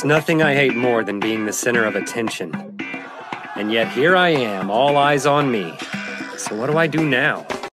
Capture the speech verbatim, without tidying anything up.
There's nothing I hate more than being the center of attention. And yet here I am, all eyes on me. So what do I do now?